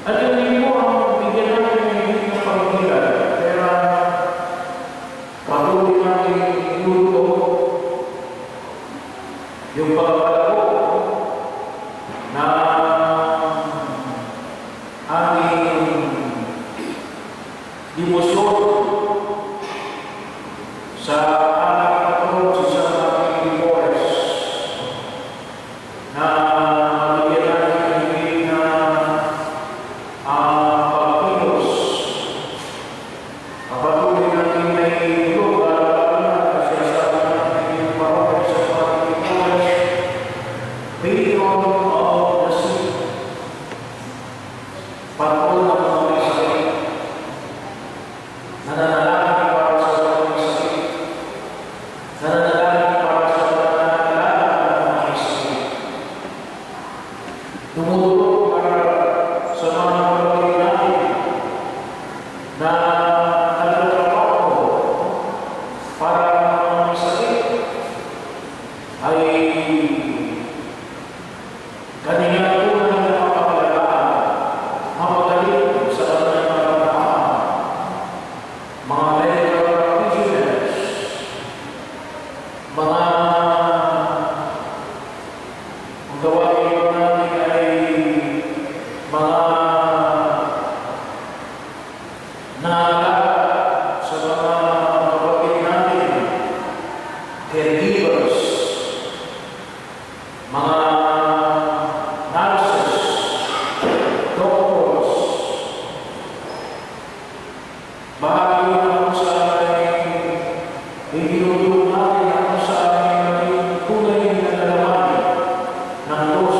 At yun din po ang bigyan natin ng hindi ng pagkikilan. Kaya patuloy natin inuto yung pagkakalago na aming demosyon sa aming patron si San Martin Porres na bigyan natin ng hindi na pagkilos. Patuloy natin na inuto para siya sa aming parokya sa San Martin Porres Patron of the Sick. Patron ng mga may sakit. Nananalangin para sa mga may sakit. Nananalangin para sa mga nananalangin ng mga may sakit. Tumutulong para sa mga kapatid natin na nagtatrabaho para mga may sakit ay kanina po na napapagalagaan, mapagaling sa kanilang pagkakaan, mga medical practitioners, mga ang gawain natin ay mga naalaga sa mga kapatid natin, caregivers, mga nurses, doctors, bahagi na kung saan ay itinutulong natin na kung saan ay maging tunay na nalalaman ng Diyos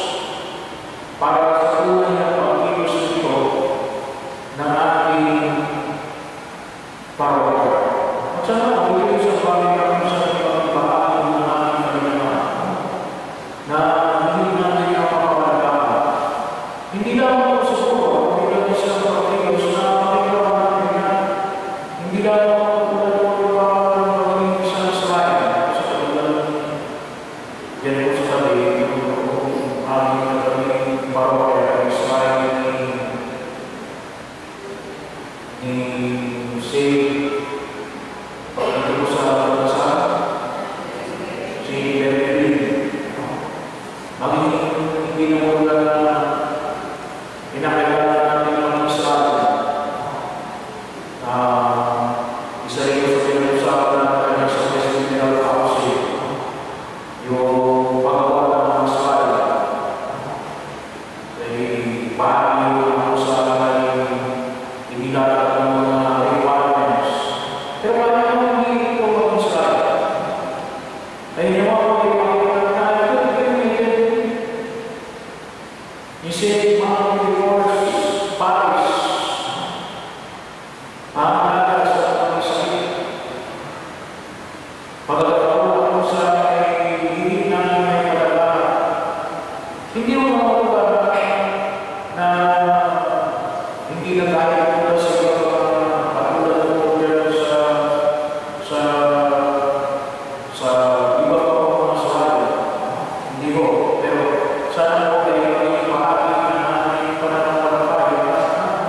para sa tunay na pagkilos nito ng ating parokya. At sana pagkilos sa pamilya kung saan ay bahagi ng ating nalalaman na hindi natin napapagalagaan. Hindi lang sa suko, hindi lang sa pagkilos na makikita natin na hindi lang tulad ng pagkilos isang slide sa kanilang yan po sa sabi ng aming nagawing parokya ay slide ni Saint pagkakita ko sa bansa si Berlin. Maging hindi na mula na pinakilala natin ng Israel. Isa rin yung pinag-usapan natin sa General Council, yung paggawa ng Israel. Ay paano yung Israel ay inilalagay ng mga requirements. Pero paano hindi ito ang Israel? Ay naman you say, Mom, divorce, Paris, pangalaga sa mga sakit. Pagkakaroon ako sa hindi namin may pagkakaroon. Hindi mo makuha na hindi na tayo punta sa pagkakaroon mo dyan sa iba pa mga sahara. Hindi mo. Pero sana mo kayo maging mahali na namin pananampalataya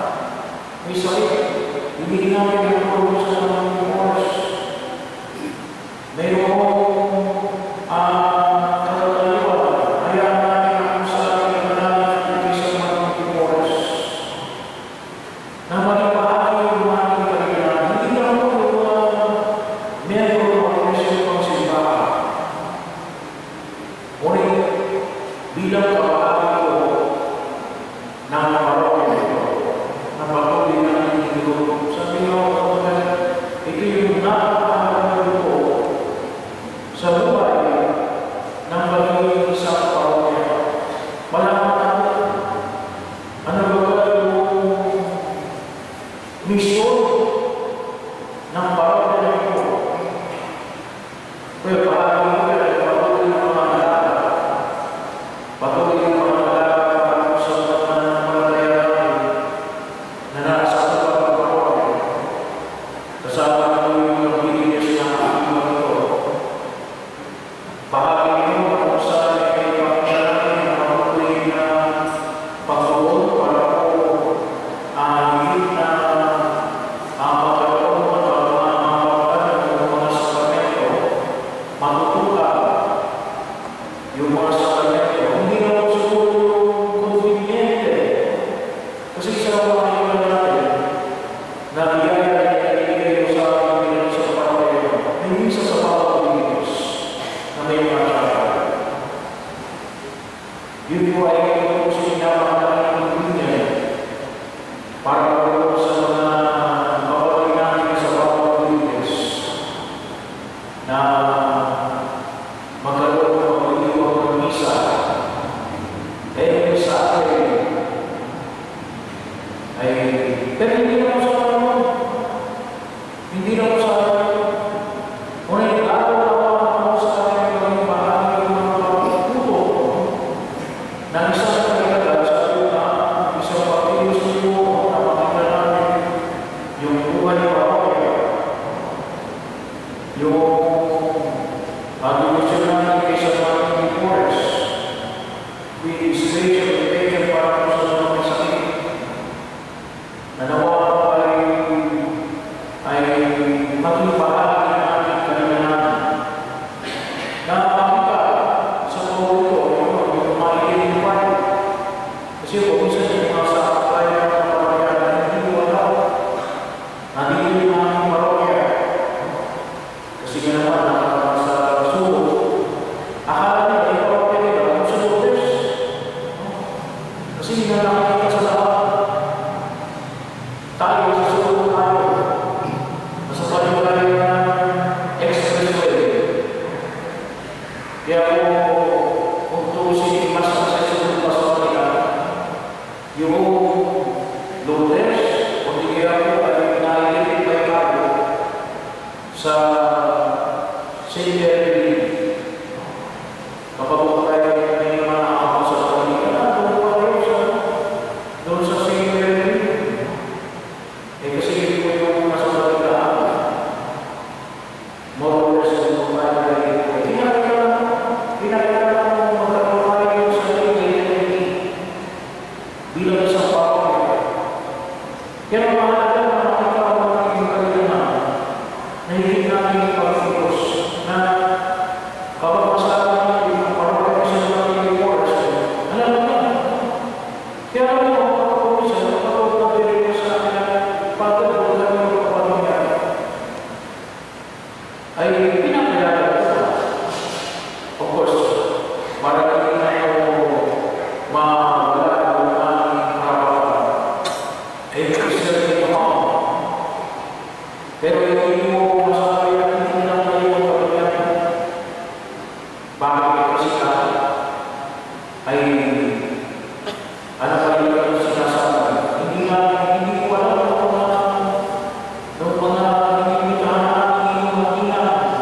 Kasi kung minsan yung mga sa kaya ng mga parokya, hindi ko alam. Nandito yung mga parokya. Kasi nga naman, sa sulo, akala nila yung parokya nila, kung sa Lourdes. Kasi hindi na nakikita sa lahat. Tayo sa sulo tayo. Nasa paliwala yung expressway. Kaya kung tusin, mas masayos pa sa kanila, yung Lourdes, kung di kaya po ay nalilipit pa tayo sa St. Mary. Kapag po tayo may mga nakakapos sa kanila, doon sa St. Mary. Kasi hindi ko yung nasa kanila, more or less yung tayo pinakita mo magkakaroon tayo sa sarili bilang isang pako. Kaya ang mahalaga na makita ko natin yung kalilangan na hindi natin yung pag-focus na kapag masabi natin yung parokya sa natin yung words, alam mo na. Kaya alam mo, kapag isa, kapag nabirin sa akin na pagkaroon natin yung parokya, ay pinakilala ko. Of course, para hindi tayo mawala ang aming karapatan. Kasi ito ako. Pero hindi mo masabi na hindi lang tayo magpapagyan. Bakit kasi ka ay ano pa rin ang sinasabi? Hindi ko alam nung mga hinimitahan natin yung makina.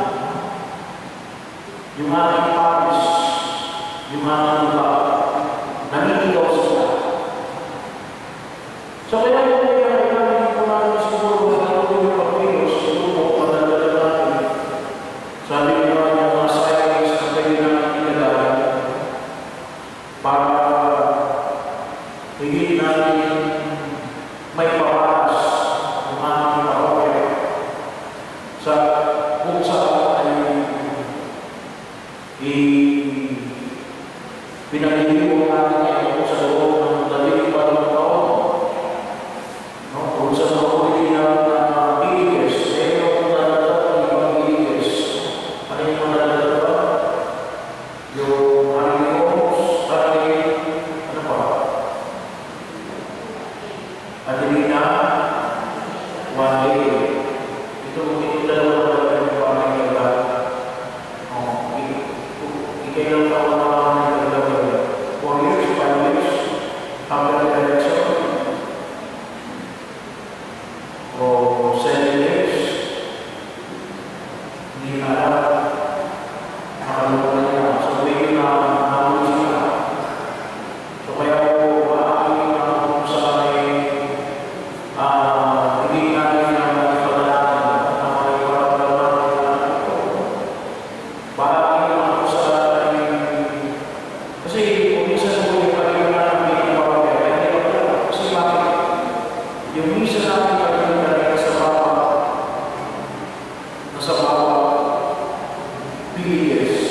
Yung aking Paris, yung aking lupa, naninigaw sila. So kaya yung kailangan ko natin siguro na yung pag-ilos, siguro pagdadala natin. Sabi ko naman yung mga science na pwede natin ilagay para higit natin may pawaras yung ating parokya sa kung saan ay pinag-iiwan natin ito sa loob ng 18 taon. Kung sa mga Pilipinas na bigis, yung nadadala ng bigis, ano yung nadadala? Yung Arigos, ano pa? Adelina, one day. Ito dalawa na yung pamilya ba? Ikailang taon na nagdadala. 4 years, 5 years, after the election. O 7 years. Hindi na alam. Nakalimutan niya. So, may nahamon sila. So, kaya po, maaaring kung saan ay hindi natin na ipadalanan na may parang ito. Maaaring kung saan ay kasi kung minsan po yung kalimutan ng pinipawagay, ay hindi ko alam. Kasi bakit? Yung minsan natin kalimutan ay nasa bawat PDS.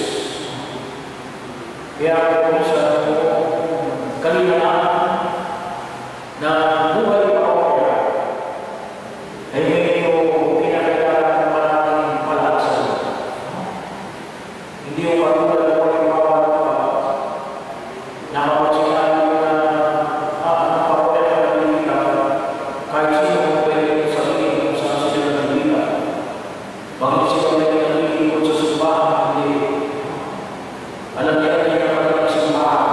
Kaya kung minsan kalimutan na buhay parokya ay medyo pinakilala pa natin palaksan. Hindi yung pagkulang ko yung nakapag sinabi na ang parokya na nalilita kahit sino pwede sabihin kung saan sila nalilita. Bakit sila nalilita sa simbahan? Hindi. Alam niya na yung naman sa simbahan.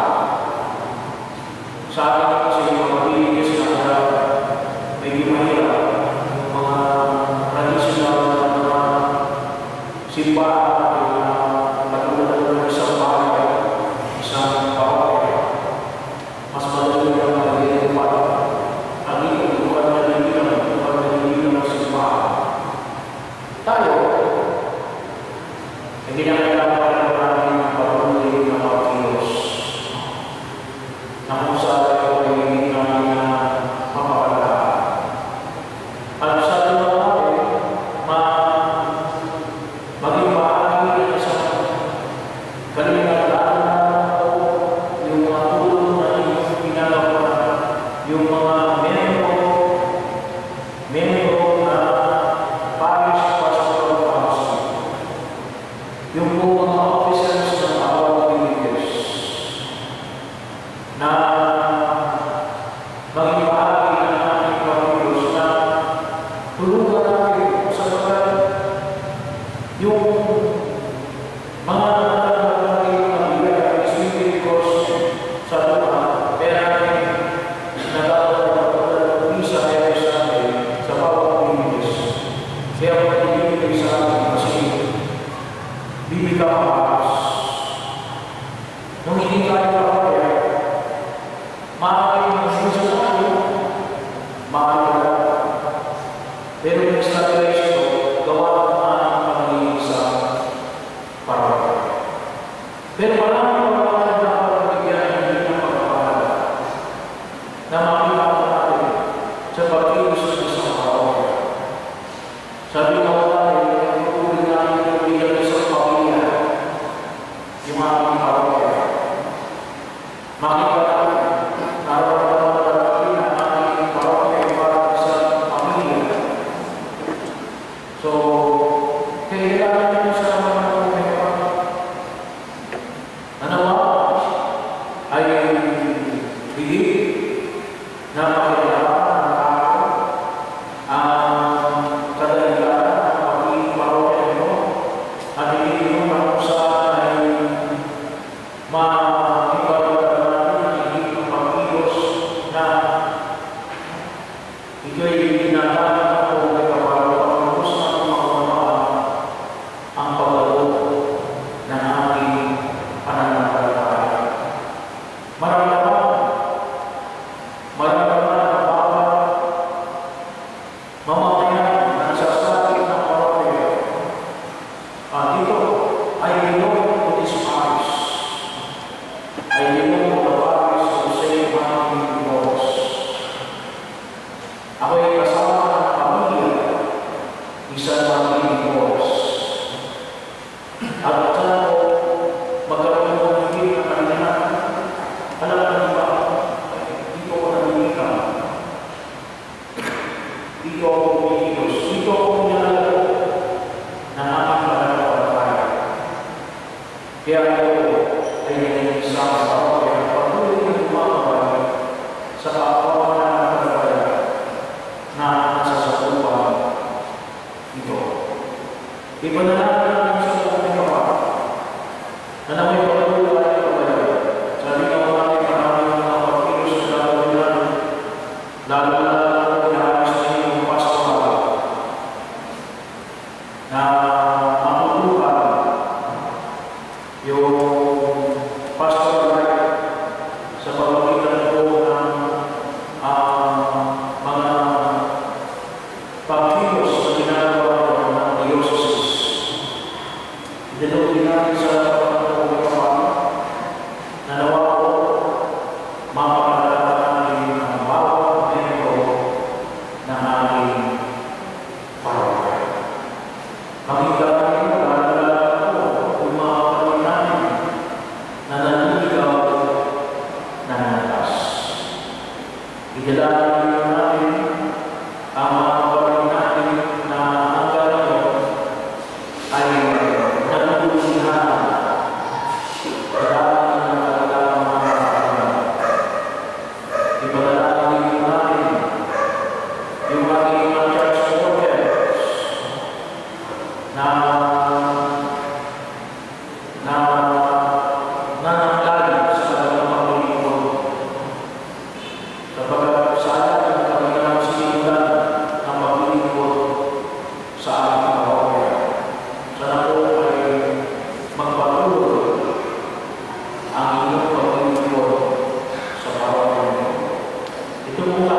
Sa akin kasi yung mga piligis na medyo mahirap. Mga traditional na mga simbahan na katulad ng isang bahay, isang parokya. Mas madali lang magiging ang itutukan na nililin ng simbahan. Tayo, hindi na kailangan na maraming patuloy na pag-ilos. Na kung saan tayo ay hindi namin yung mga membro na Parish Pastoral Council, yung mga officers ng bawat villages na maging bahagi ng ating pag-ilos na tulungan natin sapagkat yung mga pero yung strategy ko, gawa ng ating pag-ilig sa parang. Pero maraming mga nakapagpigyan ng hindi na pagpapahalaga na makita ko natin sa pag-ilig sa isang parang. Sabi ko tayo, yung tutuloy natin yung bilang isang pamilya, yung ating parang. Makita natin, nararamdaman natin ang ating parang para sa pamilya. So, kailangan natin sa mga nanawa ay higit na pakilala ng tao ang kadalian ng pagiging parokya nyo at hindi nyo na kung saan ay makipagdala natin ang higit ng pag-ilos na ito'y ginagawa kaya ito ay isang parokya na patuloy na gumagawa sa kapawan na nakakaya na nasasakupan ito. Ipanalangin natin sa ating kapatid na naway patuloy ay kapatid. Sabi nga mga ating maraming mga pagkilos sa gagawin natin, lalo na pinahamis na yung pastoral na yung pastoral life sa pagpagitan po ng mga pagkilos na ginagawa ng diocese. Dinuloy natin sa pagpapagawa na nawa po mapapalala natin ang bawat membro ng ating parokya. Makikita Ijalani natin ang mga kapalit natin na hanggang ngayon ay natutulungan karami ng talagang mga kapatid. Ipalalangin natin yung ating mga church workers na nananglalim sa kanilang pagpapalingkod. Kapag sana ang kanilang sinimulan ang maglilingkod sa ating parokya, sana po ay magpatuloy ang inyong paglilingkod sa parokya. Ito po